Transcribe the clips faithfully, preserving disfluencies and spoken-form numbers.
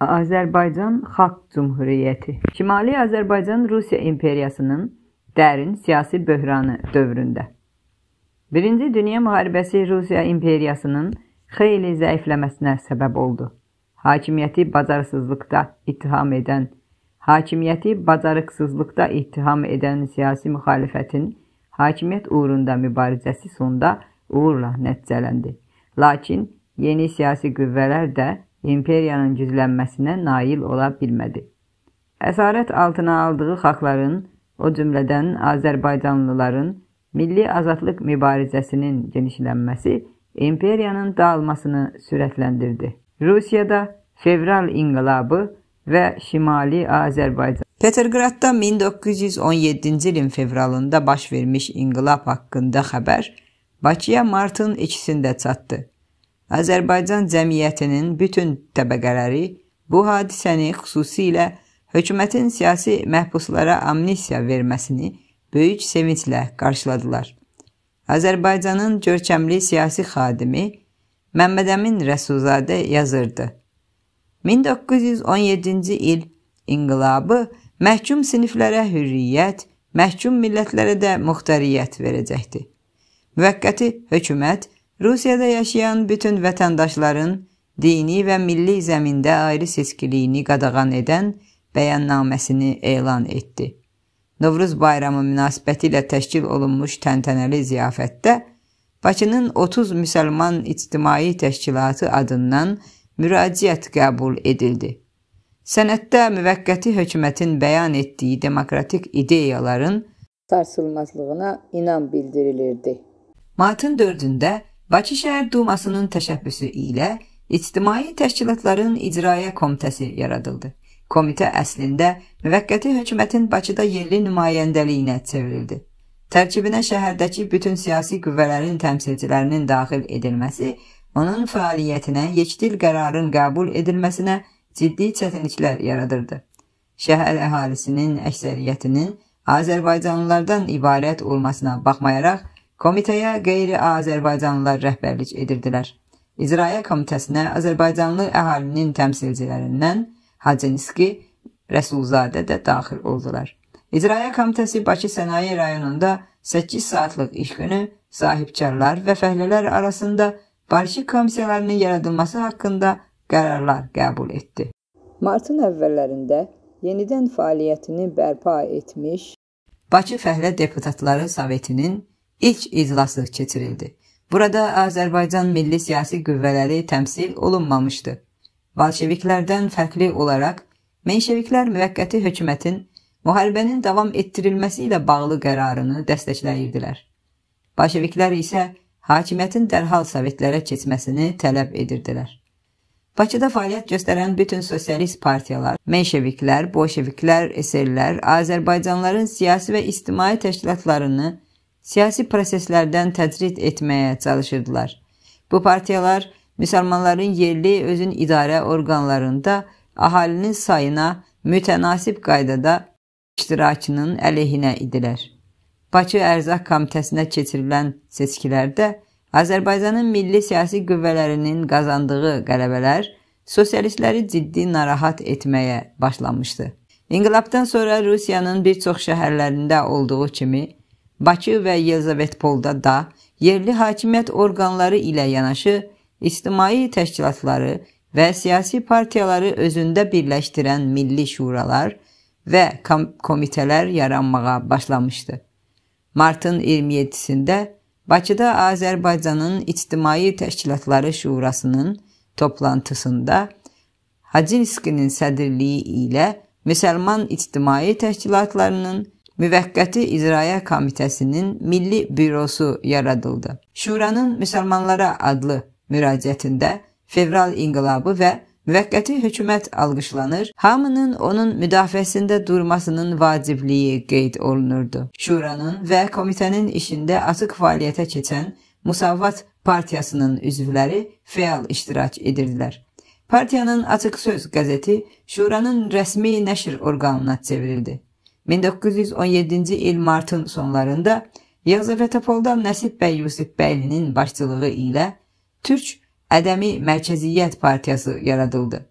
Azərbaycan Xalq Cümhuriyyəti. Şimali Azərbaycan Rusiya imperiyasının dərin siyasi böhranı dövründə. Birinci Dünya Müharibəsi Rusiya imperiyasının xeyli zəifləməsinə səbəb oldu. Hakimiyyəti bacarıqsızlıqda ittiham edən, hakimiyyəti bacarıqsızlıqda ittiham edən siyasi müxalifətin hakimiyyət uğrunda mübarizəsi sonda uğurla nəticələndi. Lakin yeni siyasi qüvvələr də imperiyanın güclənməsinə nail ola bilmədi. Əsarət altına aldığı xalqların, o cümlədən Azərbaycanlıların milli azadlıq mübarizəsinin genişlənməsi imperiyanın dağılmasını sürətləndirdi. Rusiyada fevral inqilabı və Şimali Azərbaycan. Peterqradda min doqquz yüz on yeddinci ilin fevralında baş vermiş inqilab haqqında xəbər Bakıya martın ikisində çatdı. Azərbaycan cəmiyyətinin bütün təbəqələri bu hadisəni xüsusilə hökumətin siyasi məhbuslara amnisiya verməsini böyük sevinclə qarşıladılar. Azərbaycanın görkəmli siyasi xadimi Məmmədəmin Rəsulzadə yazırdı. min doqquz yüz on yeddinci il inqilabı məhkum siniflərə hürriyyət, məhkum millətlərə də muxtariyyət verəcəkdir. Müvəqqəti hökumət Rusiyada yaşayan bütün vətəndaşların dini və milli zəmində ayrı seçkiliyini qadağan edən bəyannaməsini elan etdi. Novruz bayramı münasibəti ilə təşkil olunmuş təntənəli ziyafətdə Bakının otuz müsəlman ictimai təşkilatı adından müraciət qəbul edildi. Sənəddə müvəqqəti hökumətin bəyan etdiyi demokratik ideyaların sarsılmazlığına inam bildirilirdi. Martın dördündə Bakı Şəhər Dumasının təşəbbüsü ilə ictimai təşkilatların icraya komitəsi yaradıldı. Komitə əslində müvəqqəti hökumətin Bakıda yerli nümayəndəliyinə çevrildi. Tərkibinə şəhərdəki bütün siyasi qüvvələrin təmsilçilərinin daxil edilməsi, onun fəaliyyətinə yekdil qərarın qəbul edilməsinə ciddi çətinliklər yaradırdı. Şəhər əhalisinin əksəriyyətinin Azərbaycanlılardan ibarət olmasına baxmayaraq, komitəyə qeyri-Azərbaycanlılar rəhbərlik edirdilər. İcraya komitəsinə Azərbaycanlı əhalinin təmsilcilərindən Hacınski, Rəsulzadə də daxil oldular. İcraya komitəsi Bakı Sənaye rayonunda səkkiz saatlıq iş günü sahibkarlar və fəhlələr arasında barışıq komissiyalarının yaradılması haqqında qərarlar qəbul etdi. Martın əvvəllərində yenidən fəaliyyətini bərpa etmiş Bakı Fəhlə Deputatları Sovetinin İlk iclası keçirildi. Burada Azərbaycan milli siyasi qüvvələri təmsil olunmamışdı. Bolşeviklərdən fərqli olaraq, menşeviklər müvəqqəti hökumətin müharibənin davam etdirilməsi ilə bağlı qərarını dəstəkləyirdilər. Bolşeviklər isə hakimiyyətin dərhal sovetlərə keçməsini tələb edirdilər. Bakıda fəaliyyət göstərən bütün sosialist partiyalar, menşeviklər, bolşeviklər, eserlər, Azərbaycanlıların siyasi və ictimai təşkilatlarını siyasi proseslərdən təcrid etməyə çalışırdılar. Bu partiyalar müsəlmanların yerli özün idarə orqanlarında əhalinin sayına mütənasib qaydada iştirakının əleyhinə idilər. Bakı Ərzaq Komitəsinə keçirilən seçkilərdə Azərbaycanın milli siyasi qüvvələrinin qazandığı qələbələr sosialistləri ciddi narahat etməyə başlamışdı. İnqilabdan sonra Rusiyanın bir çox şəhərlərində olduğu kimi, Bakı və Yelizavetpolda da yerli hakimiyyət orqanları ilə yanaşı ictimai təşkilatları və siyasi partiyaları özündə birləşdirən milli şuralar və komitələr yaranmağa başlamışdı. Martın iyirmi yeddisində Bakıda Azərbaycanın İctimai Təşkilatları Şurasının toplantısında Hacınskinin sədrliyi ilə Müsəlman İctimai Təşkilatlarının Müvəqqəti İcraya Komitəsinin Milli Bürosu yaradıldı. Şuranın Müsəlmanlara adlı müraciətində fevral inqilabı və müvəqqəti hökumət alqışlanır, hamının onun müdafiəsində durmasının vacibliyi qeyd olunurdu. Şuranın və komitənin işində açıq fəaliyyətə keçən Musavvat Partiyasının üzvləri fəal iştirak edirdilər. Partiyanın Açıq Söz qəzeti Şuranın rəsmi nəşr orqanına çevrildi. min doqquz yüz on yeddinci il martın sonlarında Yelizavetpolda Nəsib bəy Yusifbəylinin başçılığı ilə Türk Ədəmi Mərkəziyyət Partiyası yaradıldı.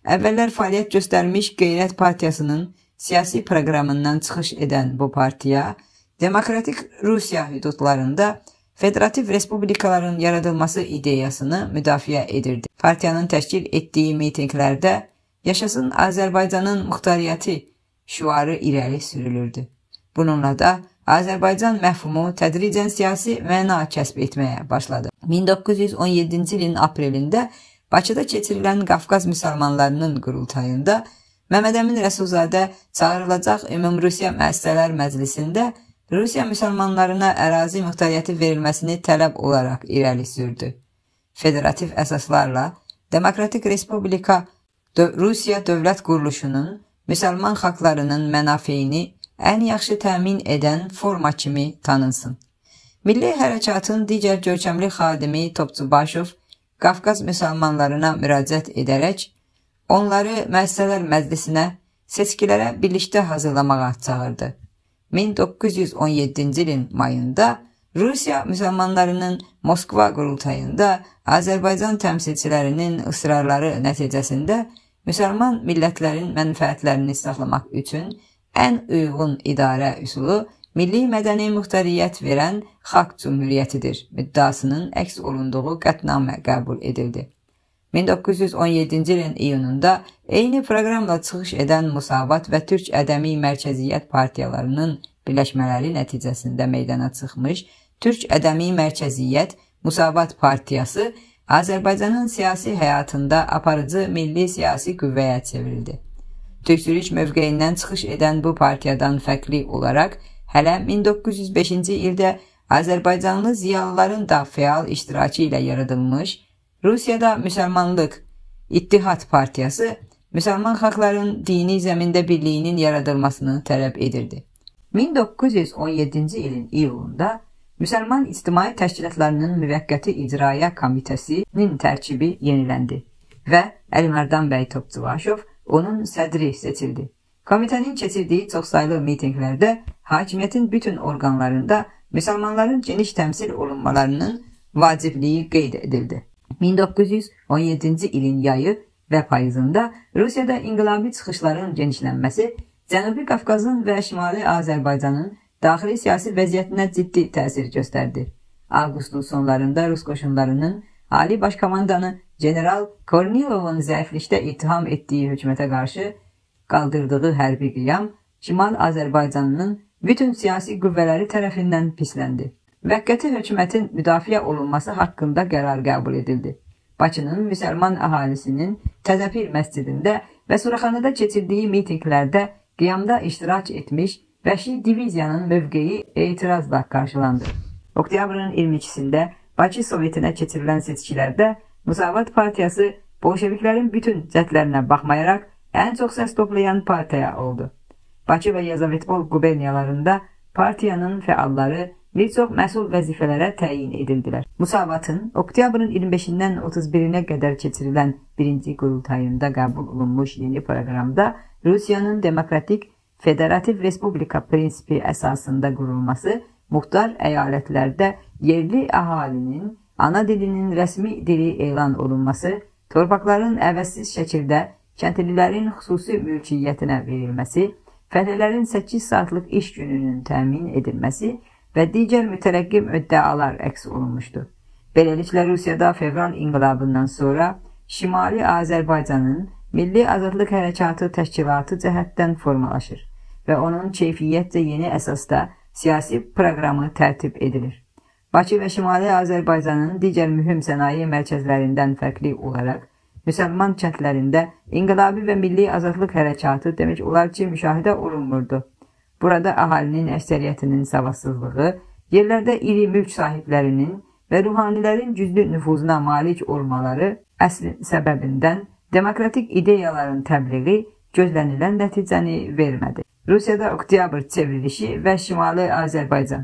əvvəllər fəaliyyət göstərmiş Qeyrət Partiyasının siyasi proqramından çıxış edən bu partiya, Demokratik Rusiya hüdudlarında federativ respublikaların yaradılması ideyasını müdafiə edirdi. Partiyanın təşkil etdiyi mitinglərdə Yaşasın Azərbaycanın muxtariyyəti şüarı irəli sürülürdü. Bununla da Azərbaycan məfhumu tədricən siyasi məna kəsb etməyə başladı. min doqquz yüz on yeddinci ilin aprelində Bakıda keçirilən Qafqaz müsəlmanlarının qurultayında Məmməd Əmin Rəsulzadə çağırılacaq Ümumrusiya Müəssisələr Məclisində Rusiya müsəlmanlarına ərazi muxtariyyəti verilməsini tələb olaraq irəli sürdü. Federativ əsaslarla Demokratik Respublika Rusiya dövlət quruluşunun müsəlman xalqlarının mənafeyini ən yaxşı təmin edən forma kimi tanınsın. Milli hərəkatın digər görkəmli xadimi Topçubaşov Qafqaz müsəlmanlarına müraciət edərək onları Müəssisələr Məclisinə seçkilərə birlikdə hazırlamağa çağırdı. min doqquz yüz on yeddinci ilin mayında Rusiya müsəlmanlarının Moskva qurultayında Azərbaycan təmsilçilərinin ısrarları nəticəsində müsəlman millətlərin mənfəətlərini saxlamaq üçün ən uyğun idarə üsulu milli mədəni muxtariyyət verən Xalq Cümhuriyyətidir müddəasının əks olunduğu qətnamə qəbul edildi. min doqquz yüz on yeddinci ilin iyununda eyni proqramla çıxış edən Musavat və Türk Ədəmi Mərkəziyyət partiyalarının birləşmələri nəticəsində meydana çıxmış Türk Ədəmi Mərkəziyyət Musavat partiyası Azərbaycanın siyasi həyatında aparıcı milli siyasi qüvvəyə çevrildi. Türkçülük mövqeyindən çıxış edən bu partiyadan fərqli olaraq hələ min doqquz yüz beşinci ildə Azərbaycanlı ziyalıların da fəal iştirakı ilə yaradılmış Rusiyada Müsəlmanlıq İttihad Partiyası müsəlman xalqların dini zəmində birliyinin yaradılmasını tələb edirdi. min doqquz yüz on yeddinci ilin iyulunda Müsəlman İctimai Təşkilatlarının Müvəqqəti İcraya Komitəsinin tərkibi yeniləndi və Əlimərdan bəy Topçubaşov onun sədri seçildi. Komitənin keçirdiyi çoxsaylı mitinqlərdə hakimiyyətin bütün orqanlarında müsəlmanların geniş təmsil olunmalarının vacibliyi qeyd edildi. min doqquz yüz on yeddinci ilin yayı və payızında Rusiyada inqilabi çıxışların genişlənməsi Cənubi Qafqazın və Şimali Azərbaycanın daxili siyasi vəziyyətinə ciddi təsir göstərdi. Avqustun sonlarında Rus qoşunlarının Ali Başkomandanı General Kornilovun zəiflikdə ittiham etdiyi hökumətə qarşı qaldırdığı hərbi qiyam Şimal Azərbaycanının bütün siyasi qüvvələri tərəfindən pisləndi. Müvəqqəti hökumətin müdafiə olunması haqqında qərar qəbul edildi. Bakının müsəlman əhalisinin Təzəpir məscidində və Suraxanada keçirdiyi mitinqlərdə qiyamda iştirak etmiş Vəhşi diviziyanın mövqeyi etirazla qarşılandı. Oktyabrın iyirmi ikisində Bakı Sovetinə keçirilən seçkilərdə Musavat Partiyası bolşeviklərin bütün cəhdlərinə baxmayaraq ən çox səs toplayan partiya oldu. Bakı və Yazavetpol quberniyalarında partiyanın fəalları bir çox məsul vəzifələrə təyin edildilər. Musavatın oktyabrın iyirmi beşindən otuz birinə qədər keçirilən birinci qurultayında qəbul olunmuş yeni proqramda Rusiyanın demokratik Federativ Respublika prinsipi əsasında qurulması, muxtar əyalətlərdə yerli əhalinin ana dilinin rəsmi dili elan olunması, torpaqların əvəzsiz şəkildə kəndlilərin xüsusi mülkiyyətinə verilməsi, fəhlələrin səkkiz saatlıq iş gününün təmin edilməsi və digər mütərəqqi müddəalar əks olunmuşdu. Beləliklə Rusiyada fevral inqilabından sonra Şimali Azərbaycanın Milli Azadlıq Hərəkatı təşkilatı cəhətdən formalaşır və onun keyfiyyətcə yeni əsasda siyasi proqramı tərtib edilir. Bakı və Şimali Azərbaycanın digər mühüm sənaye mərkəzlərindən fərqli olaraq, müsəlman kəndlərində inqilabi və milli azadlıq hərəkatı demək olar ki, müşahidə olunmurdu. Burada əhalinin əksəriyyətinin savadsızlığı, yerlərdə iri mülk sahiblərinin və ruhanilərin güclü nüfuzuna malik olmaları əsli səbəbindən demokratik ideyaların təbliği gözlənilən nəticəni vermədi. Rusiyada oktyabr çevrilişi və Şimali Azərbaycan.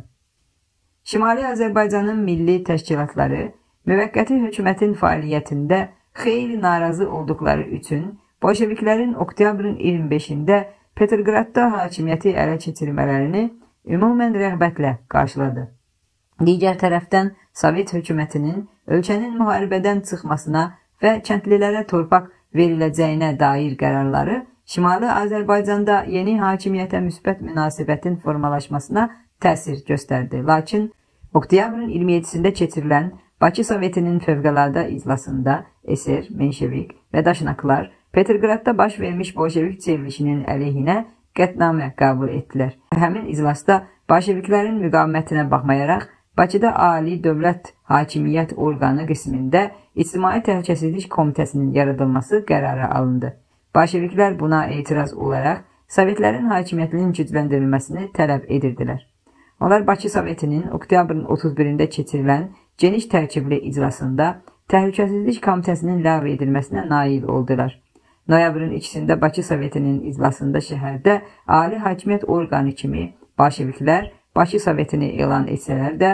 Şimali Azərbaycanın milli təşkilatları müvəqqəti hökumətin fəaliyyətində xeyli narazı olduqları üçün bolşeviklərin oktyabrın iyirmi beşində Petrogradda hakimiyyəti ələ keçirmələrini ümumən rəğbətlə qarşıladı. Digər tərəfdən Sovet hökumətinin ölkənin müharibədən çıxmasına və kəndlilərə torpaq veriləcəyinə dair qərarları Şimali Azərbaycanda yeni hakimiyyətə müsbət münasibətin formalaşmasına təsir göstərdi. Lakin oktyabrın iyirmi yeddisində keçirilən Bakı Sovetinin fövqəladə iclasında S R, Menşevik və Daşnaklar Petrogradda baş vermiş Bolşevik çevrilişinin əleyhinə qətnamə qəbul etdilər. Həmin iclasda Bolşeviklərin müqavimətinə baxmayaraq Bakıda Ali Dövlət Hakimiyyət Orqanı qismində İctimai Təhlükəsizlik Komitəsinin yaradılması qərarı alındı. Bolşeviklər buna etiraz olaraq Sovetlərin hakimiyyətinin gücləndirilməsini tələb edirdilər. Onlar Bakı Sovetinin oktyabrın otuz birində keçirilən geniş tərkibli iclasında Təhlükəsizlik Komitəsinin ləğv edilməsinə nail oldular. Noyabrın ikisində Bakı Sovetinin iclasında şəhərdə Ali Hakimiyyət Orqanı kimi Bolşeviklər Bakı Sovetini elan etsələr də,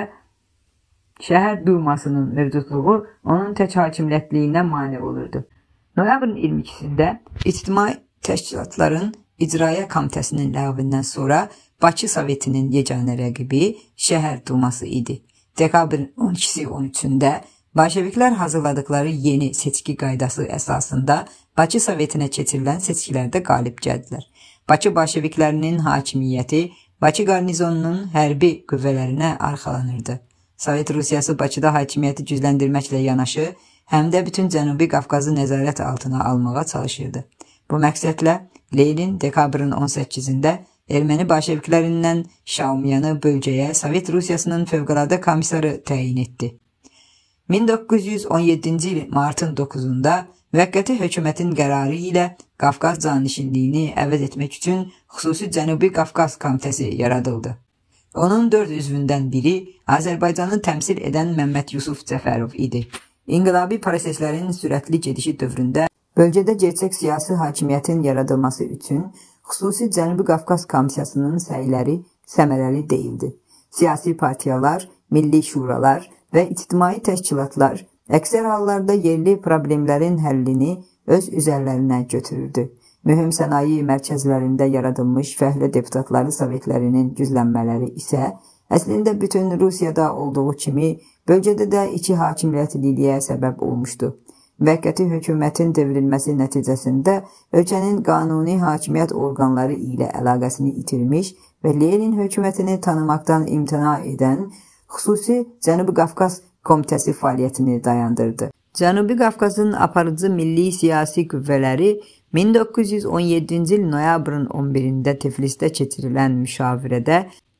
şəhər Dumasının mövcudluğu onun tək hakimiyyətliyinə mane olurdu. Noyabrın iyirmi ikisində İctimai Təşkilatların İcraya Komitəsinin ləğvindən sonra Bakı Sovetinin yeganə rəqibi şəhər Duması idi. Dekabrın on ikisi on üçündə Bolşeviklər hazırladıkları yeni seçki qaydası əsasında Bakı Sovetinə keçirilən seçkilərdə qalib gəldilər. Bakı Bolşeviklərinin hakimiyyəti Bakı qarnizonunun hərbi qüvvələrinə arxalanırdı. Sovet Rusiyası Bakıda hakimiyyəti gücləndirməklə yanaşı, həm də bütün Cənubi Qafqazı nəzarət altına almağa çalışırdı. Bu məqsədlə Lenin dekabrın on səkkizində erməni bolşeviklərindən Şaumyanı bölgəyə Sovet Rusiyasının fövqəladə komissarı təyin etdi. min doqquz yüz on yeddinci il martın doqquzunda müvəqqəti hökumətin qərarı ilə Qafqaz canişinliyini əvəz etmək üçün xüsusi Cənubi Qafqaz Komitəsi yaradıldı. Onun dörd üzvündən biri Azərbaycanı təmsil edən Məmməd Yusuf Cəfərov idi. İnqilabi proseslərin sürətli gedişi dövründə bölgədə gerçək siyasi hakimiyyətin yaradılması üçün xüsusi Cənubi Qafqaz Komissiyasının səyləri səmərəli deyildi. Siyasi partiyalar, milli şuralar və ictimai təşkilatlar əksər hallarda yerli problemlərin həllini öz üzərlərinə götürürdü. Mühüm sənaye mərkəzlərində yaradılmış fəhlə deputatları sovetlərinin güclənmələri isə əslində bütün Rusiyada olduğu kimi bölgədə də iki hakimiyyətliliyə səbəb olmuşdu. Müvəqqəti hökumətin devrilməsi nəticəsində ölkənin qanuni hakimiyyət orqanları ilə əlaqəsini itirmiş və Lenin hökumətini tanımaqdan imtina edən xüsusi Cənubi Qafqaz Komitəsi fəaliyyətini dayandırdı. Cənubi Qafqazın aparıcı milli siyasi qüvvələri min doqquz yüz on yeddinci il noyabrın on birində Tiflisdə keçirilən müşavirədə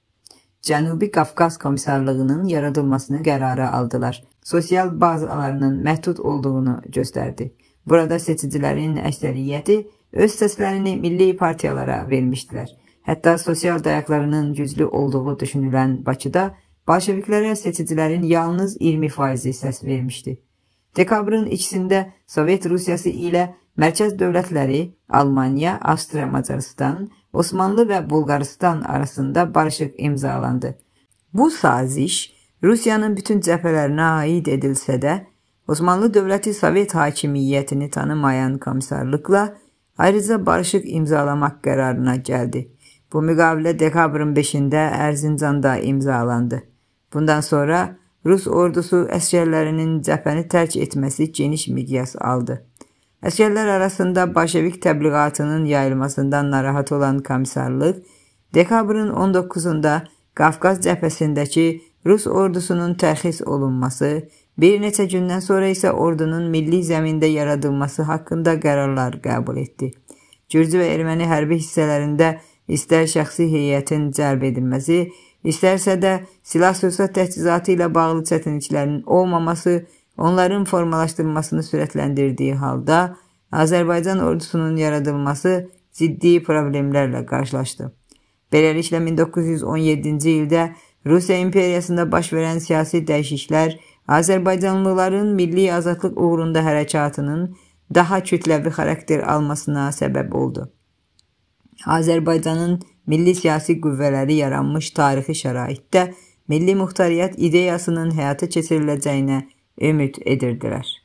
Cənubi Qafqaz Komissarlığının yaradılmasını qərara aldılar. Sosial bazalarının məhdud olduğunu göstərdi. Burada seçicilərin əksəriyyəti öz səslərini milli partiyalara vermişdilər. Hətta sosial dayaqlarının güclü olduğu düşünülən Bakıda Bolşeviklərə seçicilərin yalnız iyirmi faizi səs vermişdi. Dekabrın ikisində Sovet Rusiyası ilə mərkəz dövlətləri Almaniya, Avstriya, Macaristan, Osmanlı və Bulqaristan arasında barışıq imzalandı. Bu saziş Rusiyanın bütün cəbhələrinə aid edilsə də, Osmanlı dövləti Sovet hakimiyyətini tanımayan komissarlıqla ayrıca barışıq imzalamaq qərarına gəldi. Bu müqavilə dekabrın beşində Ərzincanda imzalandı. Bundan sonra Rus ordusu əskərlərinin cəbhəni tərk etməsi geniş miqyas aldı. Əskərlər arasında Bolşevik təbliğatının yayılmasından narahat olan komissarlıq, dekabrın on doqquzunda Qafqaz cəbhəsindəki Rus ordusunun tərxis olunması, bir neçə gündən sonra isə ordunun milli zəmində yaradılması haqqında qərarlar qəbul etdi. Gürcü və erməni hərbi hissələrində istər şəxsi heyətin cəlb edilməsi, istərsə də silah-sursat təchizatı ilə bağlı çətinliklərin olmaması, onların formalaşdırılmasını sürətləndirdiyi halda Azərbaycan ordusunun yaradılması ciddi problemlərlə qarşılaşdı. Beləliklə min doqquz yüz on yeddinci ildə Rusiya imperiyasında baş verən siyasi dəyişikliklər Azərbaycanlıların milli azadlıq uğrunda hərəkatının daha kütləvi xarakter almasına səbəb oldu. Azərbaycanın milli siyasi qüvvələri yaranmış tarixi şəraitdə milli muxtariyyət ideyasının həyata keçiriləcəyinə ümid edirdilər.